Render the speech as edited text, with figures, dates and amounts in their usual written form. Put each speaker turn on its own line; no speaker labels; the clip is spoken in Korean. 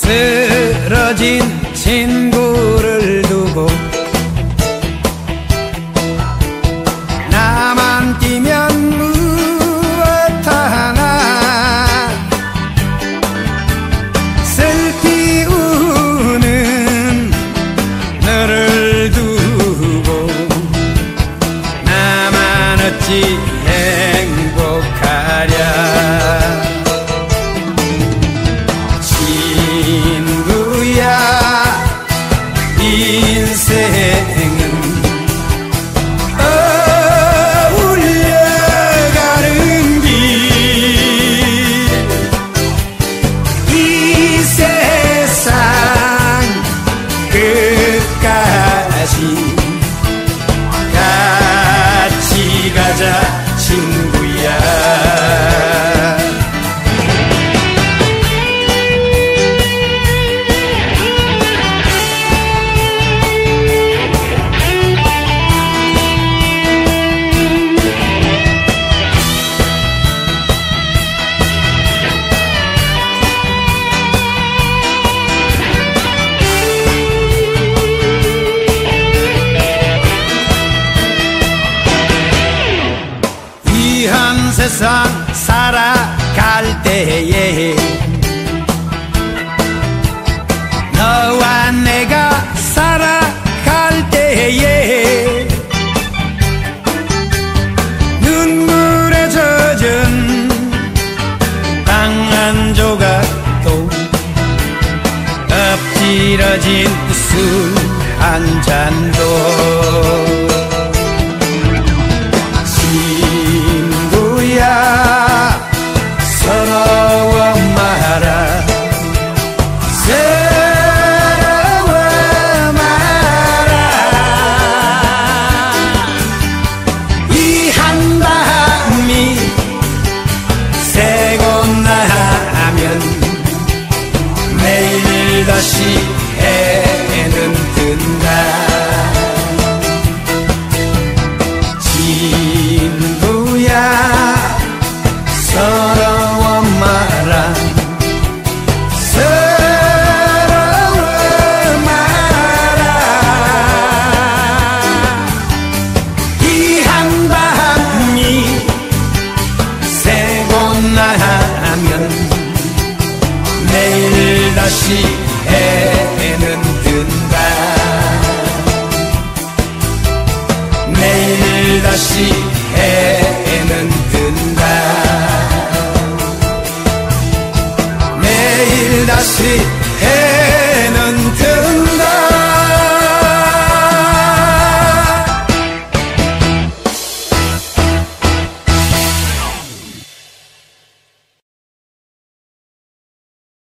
쓰러진 친구를 두고 나만 뛰면 무엇하나 슬피 우는 너를 두고 나만 어찌 행복하랴. 인생은 울려가는 길, 이 세상 끝까지 같이 가자 친구야. 한 세상 살아갈 때에 너와 내가 살아갈 때에 눈물에 젖은 빵 한 조각도 엎질러진 술 한 잔도 서러워 마라, 서러워 마라. 이 한밤이 새고 나면 내일 다시 해는 뜬다. 친구야 서러워 마라, 서러워 마라. 이 한밤이 새고 나면 내일 다시 해는 뜬다. 내일 다시 해